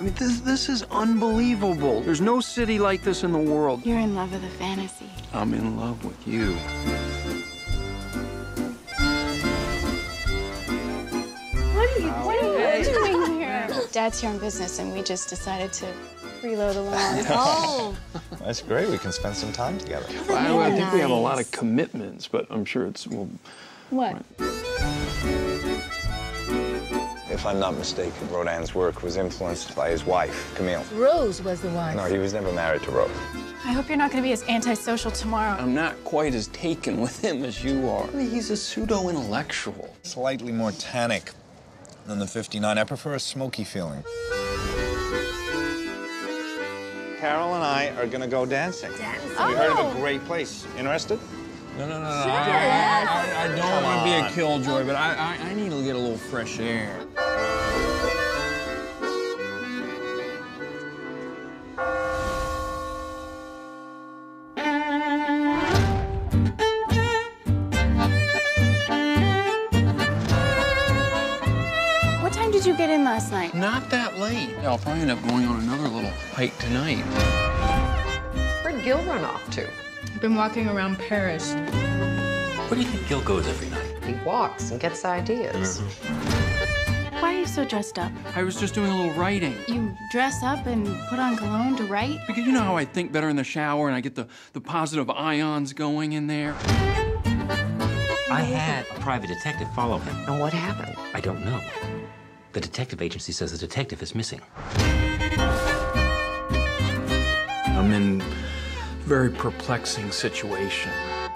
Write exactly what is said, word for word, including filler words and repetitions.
mean, this, this is unbelievable. There's no city like this in the world. You're in love with a fantasy. I'm in love with you. What are you, what are you doing here? Dad's here on business, and we just decided to reload the lawn. Oh. That's great. We can spend some time together. Well, I think we have a lot of commitments, but I'm sure it's... Well, What? If I'm not mistaken, Rodin's work was influenced by his wife, Camille. Rose was the wife. No, he was never married to Rose. I hope you're not going to be as antisocial tomorrow. I'm not quite as taken with him as you are. I mean, he's a pseudo-intellectual. Slightly more tannic than the fifty-nine. I prefer a smoky feeling. Carol and I are gonna go dancing. Dancing? We heard of Oh. a great place. Interested? No, no, no, no. Sure. I, I, I don't Come want to be a on. killjoy, but I, I, I need to get a little fresh air. What time did you get in last night? Not that late. Yeah, I'll probably end up going on another little hike tonight. Where'd Gil run off to? I've been walking around Paris. Where do you think Gil goes every night? He walks and gets ideas. Why are you so dressed up? I was just doing a little writing. You dress up and put on cologne to write? Because you know how I think better in the shower and I get the, the positive ions going in there? I had a private detective follow him. And what happened? I don't know. The detective agency says the detective is missing. I'm in a very perplexing situation.